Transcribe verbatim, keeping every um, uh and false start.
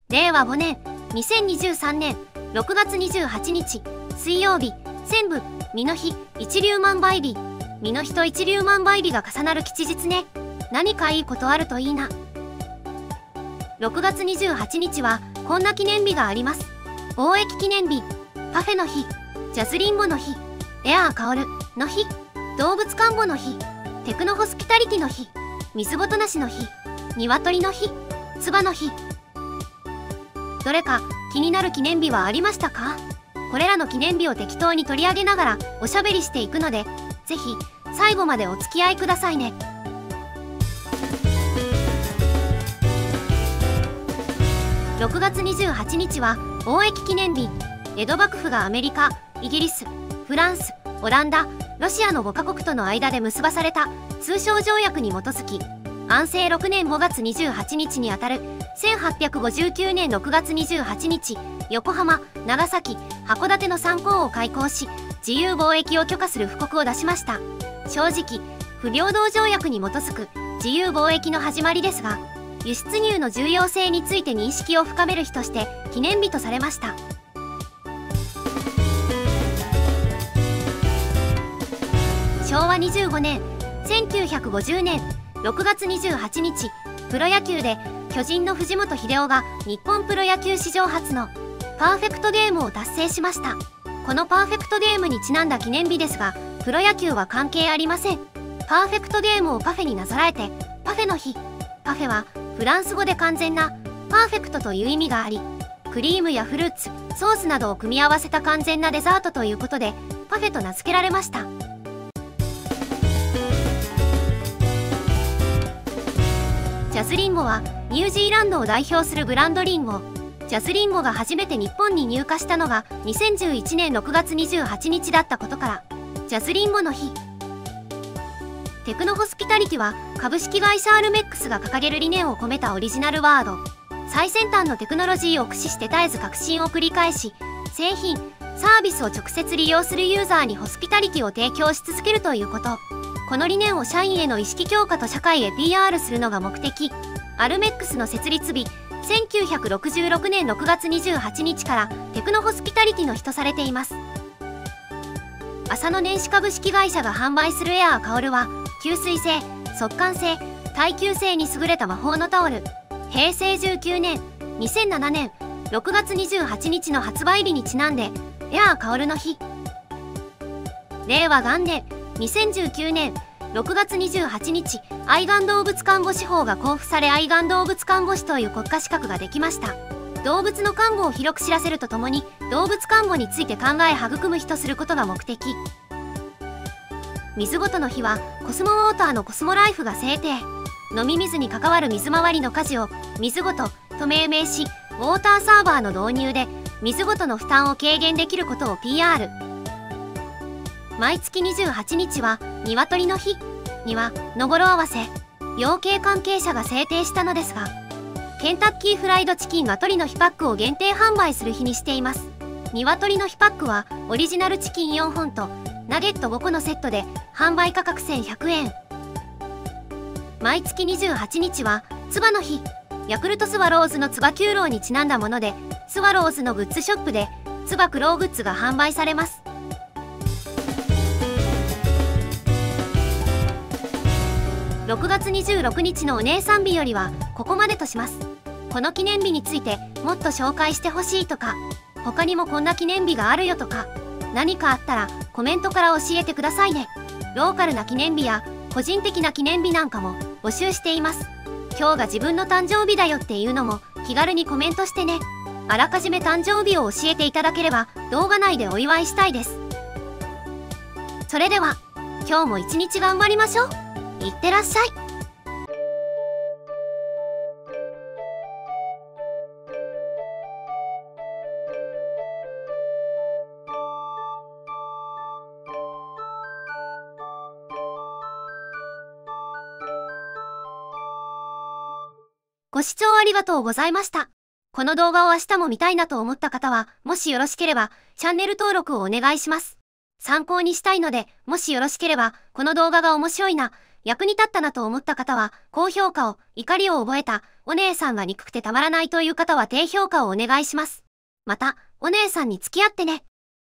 れいわごねんにせんにじゅうさんねんろくがつにじゅうはちにち水曜日、千部身の日一粒万倍日。身の日と一粒万倍日が重なる吉日ね。何かいいことあるといいな。ろくがつにじゅうはちにちはこんな記念日があります。貿易記念日、パフェの日、ジャズリンボの日、エアーカオルの日、動物看護の日、テクノホスピタリティの日、水ごとなしの日、鶏の日、つばの日。どれか気になる記念日はありましたか？これらの記念日を適当に取り上げながらおしゃべりしていくので、ぜひ最後までお付き合いくださいね。ろくがつにじゅうはちにちは貿易記念日。江戸幕府がアメリカ、イギリス、フランス、オランダ、ロシアのごかこくとの間で結ばされた通商条約に基づき、安政ろくねんごがつにじゅうはちにちにあたるせんはっぴゃくごじゅうきゅうねんろくがつにじゅうはちにち、横浜、長崎、函館のさんこうを開港し、自由貿易を許可する布告を出しました。正直、不平等条約に基づく自由貿易の始まりですが、輸出入の重要性について認識を深める日として記念日とされました。しょうわにじゅうごねんせんきゅうひゃくごじゅうねんろくがつにじゅうはちにち、プロ野球で巨人の藤本英雄が日本プロ野球史上初のパーフェクトゲームを達成しました。このパーフェクトゲームにちなんだ記念日ですが、プロ野球は関係ありません。パーフェクトゲームをパフェになぞらえてパフェの日。パフェはフランス語で完全な、パーフェクトという意味があり、クリームやフルーツ、ソースなどを組み合わせた完全なデザートということでパフェと名付けられました。ジャズリンゴはニュージーランドを代表するブランドリンゴ。ジャズリンゴが初めて日本に入荷したのがにせんじゅういちねんろくがつにじゅうはちにちだったことから、ジャズリンゴの日。テクノホスピタリティは株式会社アルメックスが掲げる理念を込めたオリジナルワード。最先端のテクノロジーを駆使して絶えず革新を繰り返し、製品、サービスを直接利用するユーザーにホスピタリティを提供し続けるということ。この理念を社員への意識強化と社会へ ピーアール するのが目的。アルメックスの設立日、せんきゅうひゃくろくじゅうろくねんろくがつにじゅうはちにちからテクノホスピタリティの日とされています。浅野年始株式会社が販売するエアーカオルは、吸水性、速乾性、耐久性に優れた魔法のタオル。へいせいじゅうきゅうねんにせんななねんろくがつにじゅうはちにちの発売日にちなんで、エアーカオルの日。れいわがんねんにせんじゅうきゅうねんろくがつにじゅうはちにち、愛玩動物看護師法が公布され、愛玩動物看護師という国家資格ができました。動物の看護を広く知らせるとともに、動物看護について考え育む日とすることが目的。水ごとの日はコスモウォーターのコスモライフが制定。飲み水に関わる水回りの家事を水ごとと命名し、ウォーターサーバーの導入で水ごとの負担を軽減できることを ピーアール。毎月にじゅうはちにちは鶏の日にはの語呂合わせ、養鶏関係者が制定したのですが、ケンタッキーフライドチキン鶏の日パックを限定販売する日にしています。鶏の日パックはオリジナルチキンよんほんとナゲットごこのセットで販売価格せんひゃくえん。毎月にじゅうはちにちはつばの日。ヤクルトスワローズのつば九郎にちなんだもので、スワローズのグッズショップでつば九郎グッズが販売されます。ろくがつにじゅうろくにちのお姉さん日よりはここまでとします。この記念日についてもっと紹介してほしいとか、他にもこんな記念日があるよとか、何かあったらコメントから教えてくださいね。ローカルな記念日や個人的な記念日なんかも募集しています。今日が自分の誕生日だよっていうのも気軽にコメントしてね。あらかじめ誕生日を教えていただければ動画内でお祝いしたいです。それでは今日も一日頑張りましょう。いってらっしゃい。ご視聴ありがとうございました。この動画を明日も見たいなと思った方は、もしよろしければチャンネル登録をお願いします。参考にしたいので、もしよろしければこの動画が面白いな、 役に立ったなと思った方は高評価を、怒りを覚えた、お姉さんが憎くてたまらないという方は低評価をお願いします。また、お姉さんに付き合ってね。